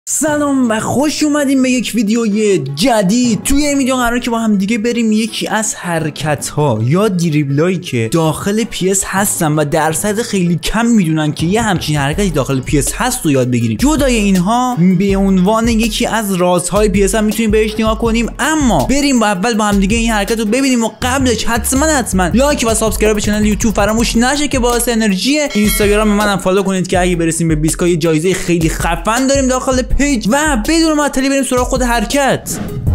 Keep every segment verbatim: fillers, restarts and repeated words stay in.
سلام و خوش اومدیم به یک ویدیوی جدید. توی این ویدیو قراره که با هم دیگه بریم یکی از حرکت ها یا دریبلایی که داخل پی اس هستن و درصد خیلی کم میدونن که یه همچین حرکتی داخل پی اس هست رو یاد بگیریم. جدای اینها به عنوان یکی از رازهای پی اس هم میتونیم بهش نگاه کنیم، اما بریم با اول با هم دیگه این حرکت رو ببینیم و قبلش حتما حتما لایک و سابسکرایب کانال یوتیوب فراموش نشه که باعث انرژی. اینستاگرام منم فالو کنید که اگه برسیم به بیست یه جایزه خیلی خفن داریم داخل پیج و بدون معطلی بریم سراغ خود حرکت.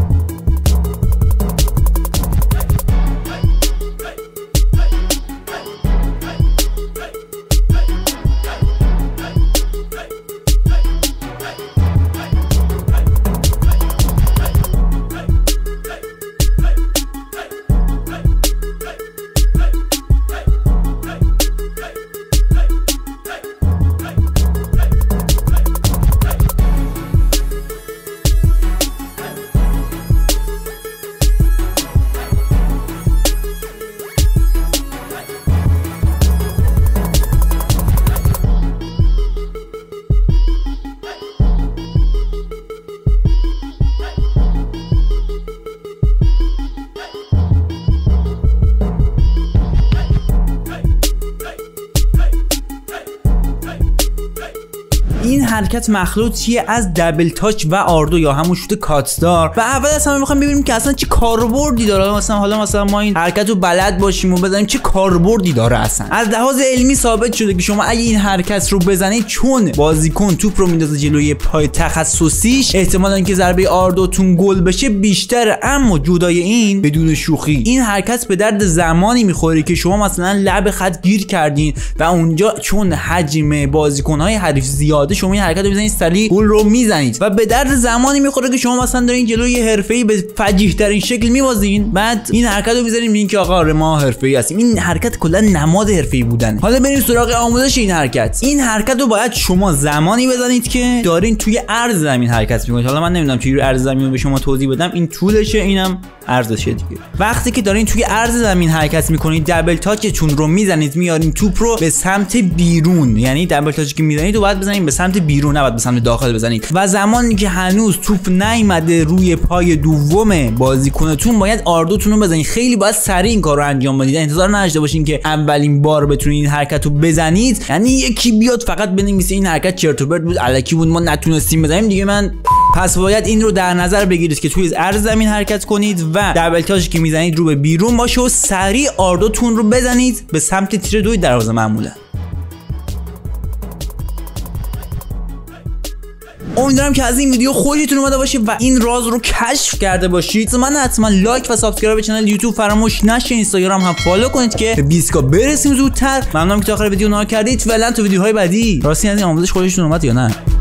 این حرکت مخلوطیه از دبل تاچ و آردو یا همون شوت کاتدار و اول از همه میخوایم ببینیم که اصلا چه کاربردی داره. مثلا حالا مثلا ما این حرکت رو بلد باشیم و بزنیم چه کاربردی داره. اصلا از لحاظ علمی ثابت شده که شما اگه این حرکت رو بزنید، چون بازیکن توپ رو میندازه جلوی پای تخصصیش، احتمال اینکه ضربه آردوتون گل بشه بیشتره. اما جدای این، بدون شوخی، این حرکت به درد زمانی میخوره که شما مثلا لب خط گیر کردین و اونجا چون حجم بازیکن‌های حریف زیاده شما این حرکت رو میزنید سریع گل رو میزنید و به درد زمانی میخوره که شما مثلا دارین جلوی حرفه‌ای به فجیح ترین شکل میوازین، بعد این حرکت رو میزنید میگین که آقا ما حرفه‌ای هستیم. این حرکت کلا نماد حرفه‌ای بودن. حالا بریم سراغ آموزش این حرکت. این حرکت رو باید شما زمانی بزنید که دارین توی عرض زمین حرکت میکنید. حالا من نمیدونم چجوری عرض زمین رو به شما توضیح بدم، این طولشه اینم عرضشه دیگه. وقتی که دارین توی عرض زمین حرکت میکنید، دبل تاچتون رو میزنید، میارین توپ رو به سمت بیرون. یعنی دبل تاچی که میزنید رو باید بزنید به سمت بیرون، نه به سمت داخل بزنید. و زمانی که هنوز توپ نیومده روی پای دوم بازیکنتون، باید آردوتون رو بزنید. خیلی باید سریع این کارو انجام بدید. انتظار نداشته باشین که اولین بار بتونید این حرکت رو بزنید، یعنی یکی بیاد فقط بنویسه این حرکت چرت و پرت بود، الکی بود، ما نتونستیم بزنیم دیگه. من پس باید این رو در نظر بگیرید که توی عرض زمین حرکت کنید و دبل تاچی که میزنید رو به بیرون باشه و سریع آردوتون رو بزنید به سمت تیر دوی دروازه معمولا. امیدوارم که از این ویدیو خوشتون اومده باشه و این راز رو کشف کرده باشید. من حتما لایک و سابسکرایب کانال یوتیوب فراموش نشه. اینستاگرام هم فالو کنید که به بیست کا برسیم زودتر. ممنونم که تا آخر ویدیو نگاه کردید. فعلا تو ویدیوهای بعدی راستی از این آموزش خوشتون اومد یا نه؟